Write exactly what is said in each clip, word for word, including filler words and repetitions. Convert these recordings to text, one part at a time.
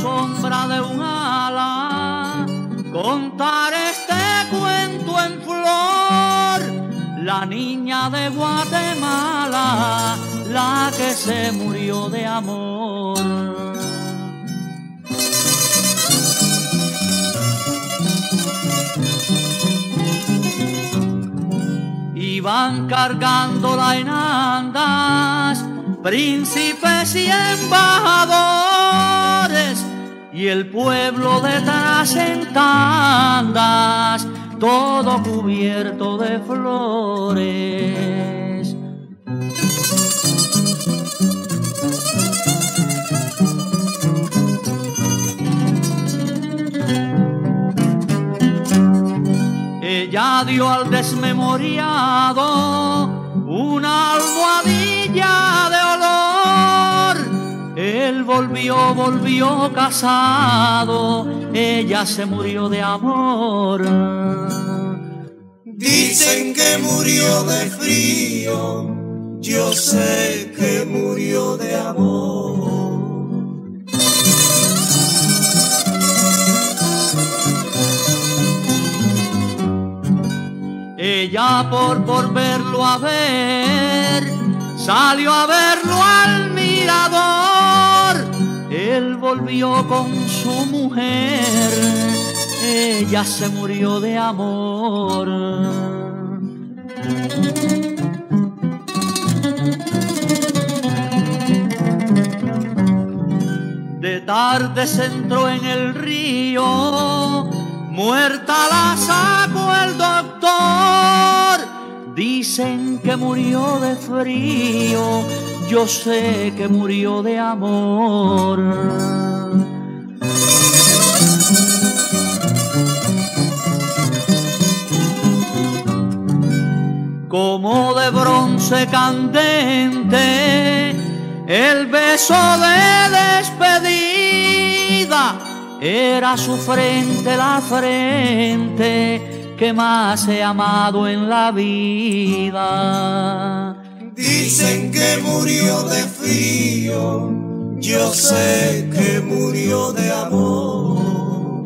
sombra de un ala, contar este cuento en flor. La niña de Guatemala, la que se murió de amor. Iban cargándola en andas, príncipes y embajadores, y el pueblo detrás en tandas, todo cubierto de flores. Ella dio al desmemoriado una almohadilla de olor. Él volvió, volvió casado, ella se murió de amor. Dicen que murió de frío, yo sé que murió de amor. Ella por, por verlo a ver, salió a verlo al mirador. Él volvió con su mujer, ella se murió de amor. De tarde se entró en el río, muerta la sacó el doctor. Dicen que murió de frío, yo sé que murió de amor. Como de bronce candente, el beso de despedida, era su frente la frente que más he amado en la vida. Dicen que murió de frío, yo sé que murió de amor.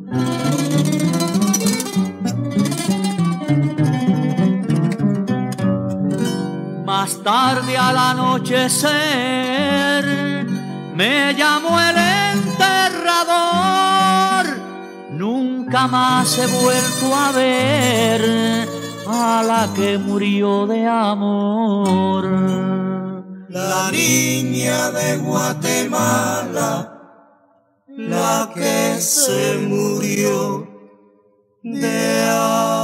Más tarde al anochecer me llamó el enterrador. Nunca más he vuelto a ver a la que murió de amor. La niña de Guatemala, la que se murió de amor.